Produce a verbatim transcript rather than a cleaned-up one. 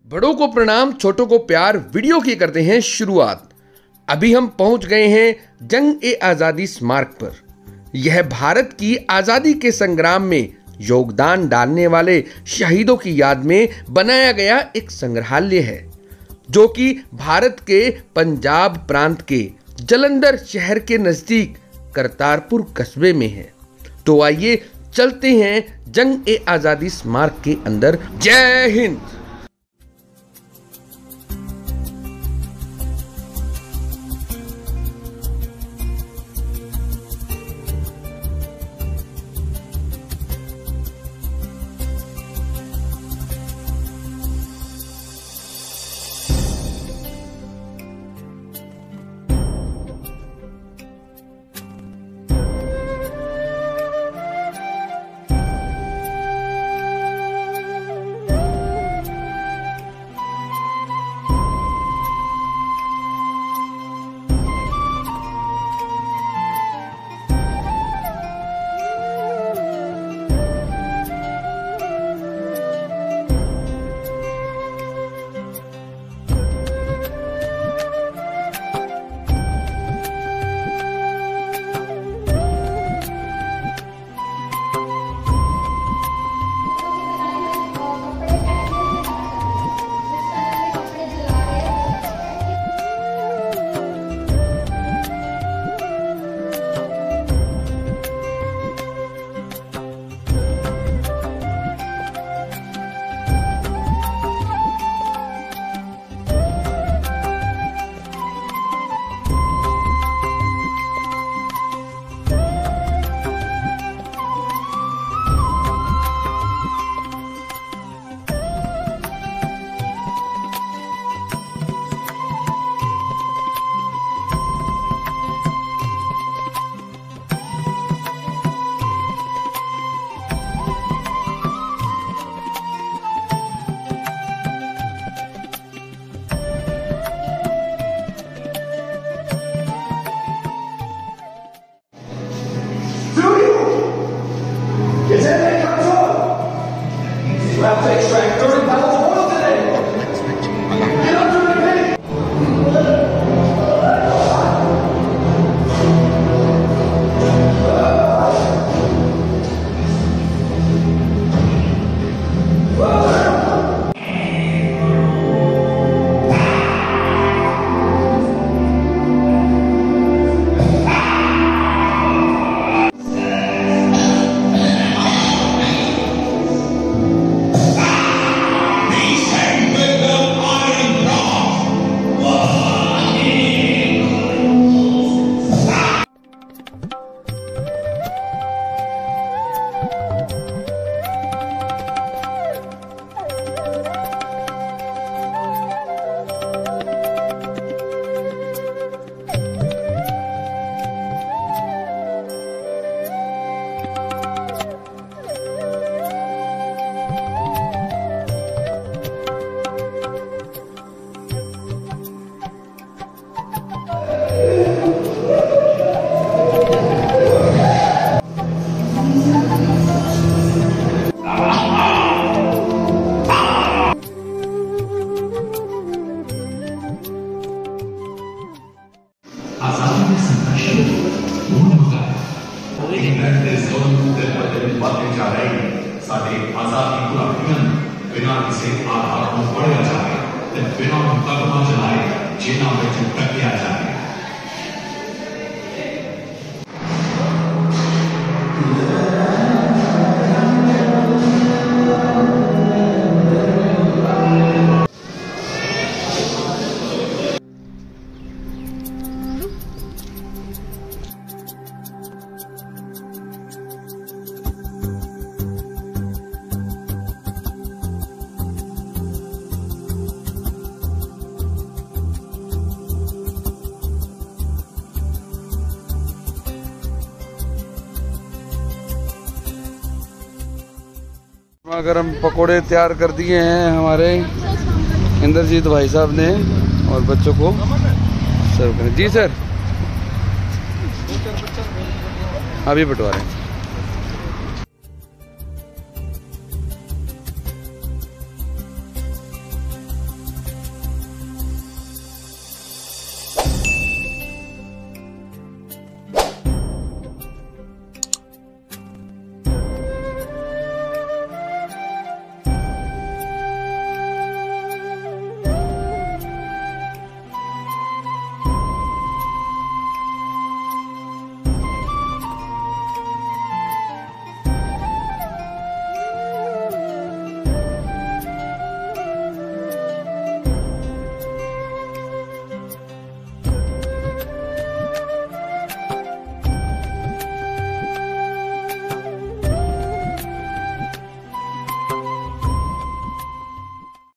बड़ों को प्रणाम, छोटों को प्यार। वीडियो की करते हैं शुरुआत। अभी हम पहुंच गए हैं जंग ए आज़ादी स्मारक पर। यह भारत की आज़ादी के संग्राम में योगदान डालने वाले शहीदों की याद में बनाया गया एक संग्रहालय है, जो कि भारत के पंजाब प्रांत के जलंधर शहर के नजदीक करतारपुर कस्बे में है। तो आइए चलते हैं जंग ए आज़ादी स्मारक के अंदर। जय हिंद। गरम पकोड़े तैयार कर दिए हैं हमारे इंद्रजीत भाई साहब ने और बच्चों को सर्व करें। जी सर, अभी बंटवा रहे हैं।